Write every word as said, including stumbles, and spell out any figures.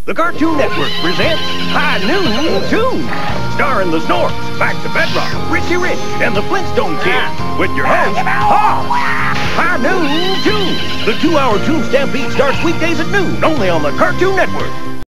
The Cartoon Network presents High Noon Toons, starring the Snorks, Back to Bedrock, Richie Rich, and the Flintstone Kids, with your host, Hawk. High Noon Toons. The two-hour Toon Stampede starts weekdays at noon, only on the Cartoon Network.